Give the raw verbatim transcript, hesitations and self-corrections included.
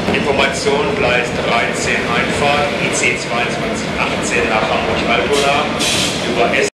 Information Gleis dreizehn Einfahrt, I C zweiundzwanzig achtzehn nach Hamburg-Altona über